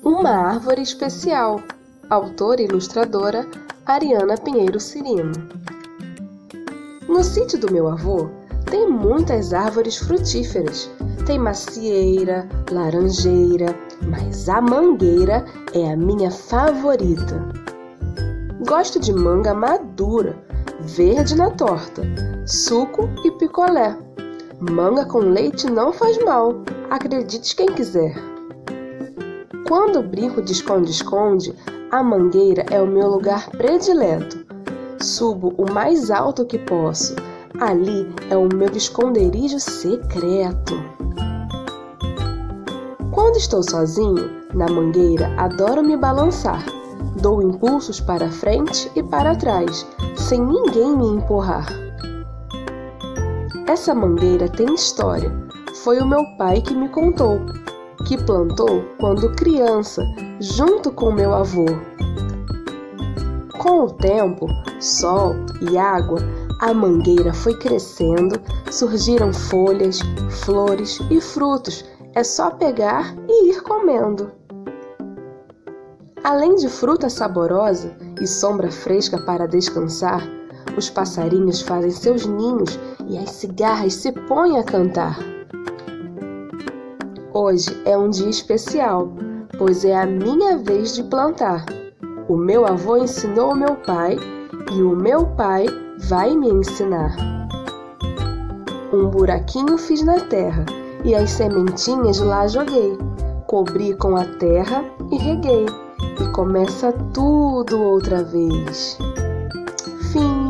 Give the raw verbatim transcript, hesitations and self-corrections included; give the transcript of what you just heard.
Uma árvore especial. Autora e ilustradora Ariana Pinheiro Cirino. No sítio do meu avô tem muitas árvores frutíferas. Tem macieira, laranjeira, mas a mangueira é a minha favorita. Gosto de manga madura, verde na torta, suco e picolé. Manga com leite não faz mal, acredite quem quiser. Quando brinco de esconde-esconde, a mangueira é o meu lugar predileto. Subo o mais alto que posso. Ali é o meu esconderijo secreto. Quando estou sozinho, na mangueira adoro me balançar. Dou impulsos para frente e para trás, sem ninguém me empurrar. Essa mangueira tem história. Foi o meu pai que me contou, que plantou quando criança, junto com meu avô. Com o tempo, sol e água, a mangueira foi crescendo, surgiram folhas, flores e frutos. É só pegar e ir comendo. Além de fruta saborosa e sombra fresca para descansar, os passarinhos fazem seus ninhos e as cigarras se põem a cantar. Hoje é um dia especial, pois é a minha vez de plantar. O meu avô ensinou o meu pai e o meu pai vai me ensinar. Um buraquinho fiz na terra e as sementinhas lá joguei. Cobri com a terra e reguei. E começa tudo outra vez. Fim.